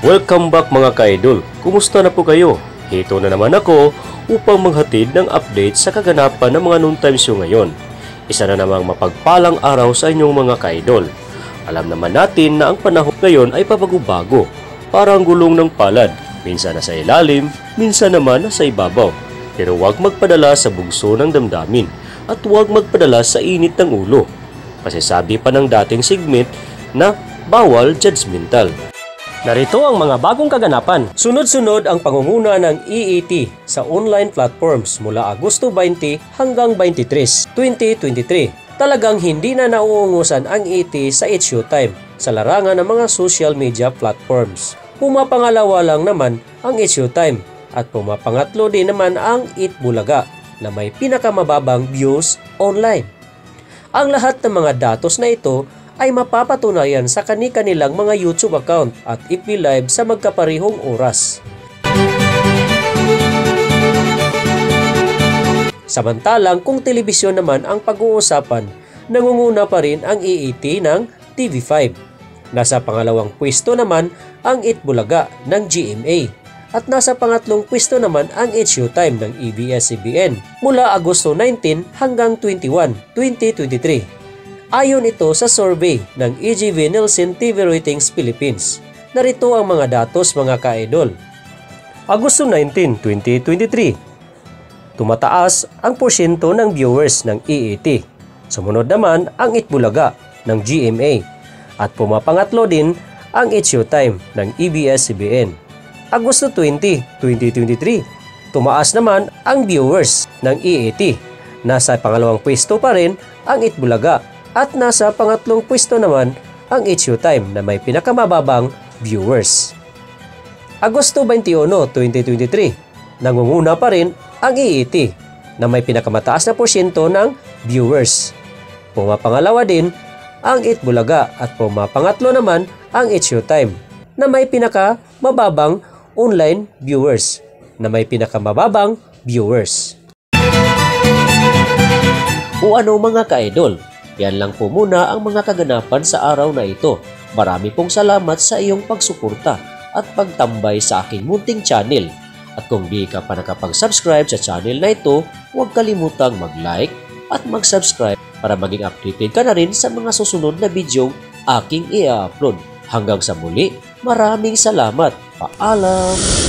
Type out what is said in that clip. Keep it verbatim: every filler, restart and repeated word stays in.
Welcome back mga ka-idol! Kumusta na po kayo? Hito na naman ako upang maghatid ng update sa kaganapan ng mga noon times yung ngayon. Isa na namang mapagpalang araw sa inyong mga ka-idol. Alam naman natin na ang panahon ngayon ay pabago-bago. Parang gulong ng palad, minsan nasa ilalim, minsan naman nasa ibabaw. Pero huwag magpadala sa bugso ng damdamin at huwag magpadala sa init ng ulo. Kasi sabi pa ng dating segment na bawal judgmental. Narito ang mga bagong kaganapan. Sunod-sunod ang pangunguna ng E A T sa online platforms mula Agosto twenty hanggang twenty-three, twenty twenty-three. Talagang hindi na nauungusan ang E A T sa It's Showtime sa larangan ng mga social media platforms. Pumapangalawa lang naman ang It's Showtime at pumapangatlo din naman ang It Bulaga na may pinakamababang views online. Ang lahat ng mga datos na ito ay mapapatunayan sa kani-kanilang mga YouTube account at F B Live sa magkaparehong oras. Samantalang kung telebisyon naman ang pag-uusapan, nangunguna pa rin ang E A T ng T V five. Nasa pangalawang pwesto naman ang It Bulaga ng G M A at nasa pangatlong pwesto naman ang It's Showtime ng A B S C B N mula Agosto nineteen hanggang twenty-one, twenty twenty-three. Ayon ito sa survey ng E G V Nielsen T V Ratings Philippines. Narito ang mga datos mga ka-idol. Agosto nineteen, twenty twenty-three. Tumataas ang porsyento ng viewers ng E A T. Sumunod naman ang It Bulaga ng G M A at pumapangatlo din ang It's Showtime ng A B S C B N. Agosto twenty, twenty twenty-three. Tumaas naman ang viewers ng E A T. Nasa pangalawang pwesto pa rin ang It Bulaga. At nasa pangatlong pwesto naman ang It's Showtime na may pinakamababang viewers. Agosto twenty-one, twenty twenty-three. Nangunguna pa rin ang E A T na may pinakamataas na porsyento ng viewers. Pumapangalawa din ang It Bulaga at pumapangatlo naman ang It's Showtime na may pinakamababang online viewers na may pinakamababang viewers. O ano mga ka-idol? Yan lang po muna ang mga kaganapan sa araw na ito. Marami pong salamat sa iyong pagsuporta at pagtambay sa aking munting channel. At kung di ka pa nakapag-subscribe sa channel na ito, huwag kalimutang mag-like at mag-subscribe para maging updated ka na rin sa mga susunod na video aking i-upload. Hanggang sa muli, maraming salamat. Paalam!